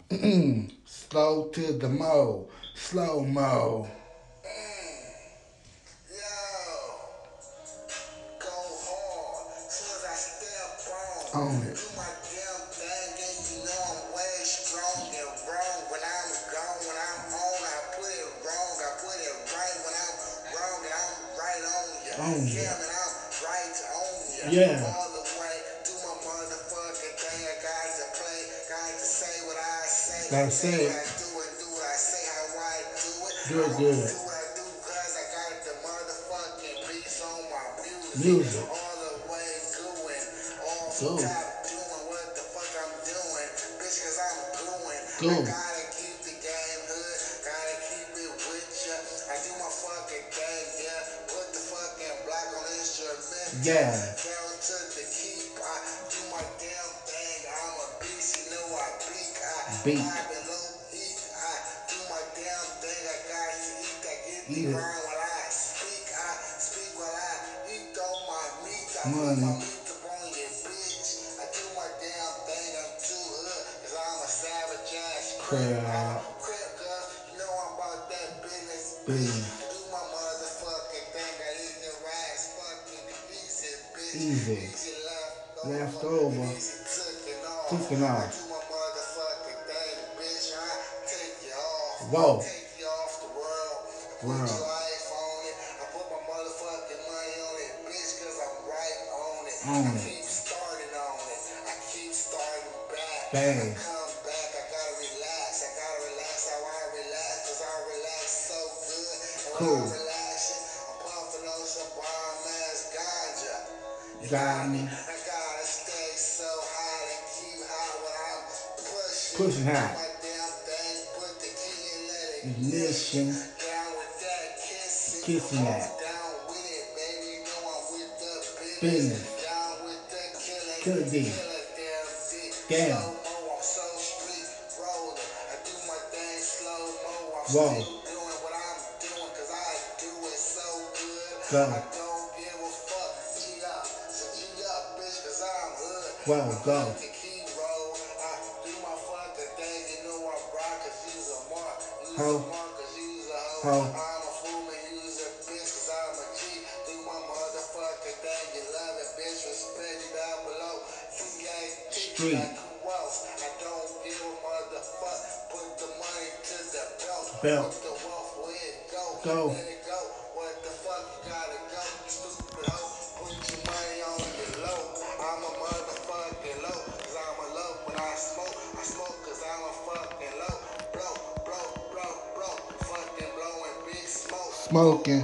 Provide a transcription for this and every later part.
Slow to the mo. Slow mo. On it. On it. Yeah. Gotta say it. Do it good. Music. Go. Go. Yeah. Beat. Eat it. Money. Crowd. Business. Easy. Left over. Taking off. Whoa. World. On it. Bang. Cool. Got me. Pushing high. Ignition. Kissing that. Business. Cookie. Damn. Whoa. Go. Whoa, go. Ho. Ho. Street. Belt. Go. Smoking.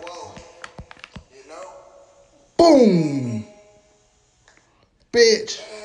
Boom. Bitch.